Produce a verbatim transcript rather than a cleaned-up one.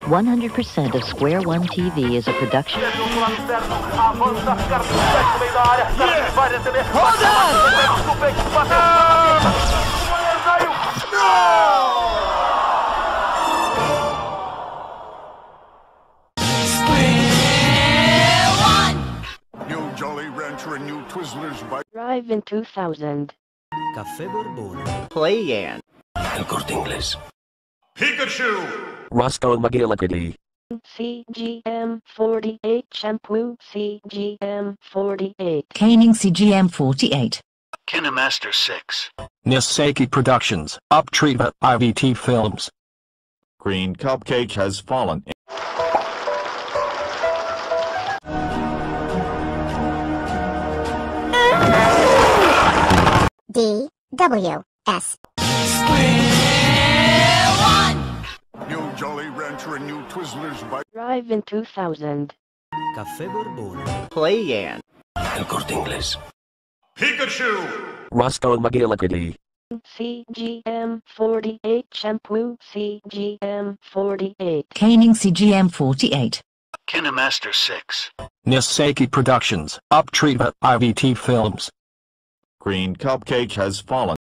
one hundred percent of Square One T V is a production. New Jolly Rancher and new Twizzlers by Drive in two thousand. Caffè Borbone. Play-Yan. El Corte Inglés. Pikachu! Roscoe McGillicuddy. C G M forty-eight Shampoo C G M forty-eight. Caning C G M forty-eight. Kinemaster six. Niseki Productions, Uptreatment I V T Films. Green Cupcake has fallen. D W S. New Jolly Rancher and new Twizzlers by Drive in two thousand. Caffè Borbone. Play-Yan. El Corte Inglés. Pikachu! Roscoe McGillicuddy. C G M forty-eight Shampoo C G M forty-eight. Caning C G M forty-eight. Kinemaster six. Niseki Productions, Uptreatment I V T Films. Green Cupcake has fallen.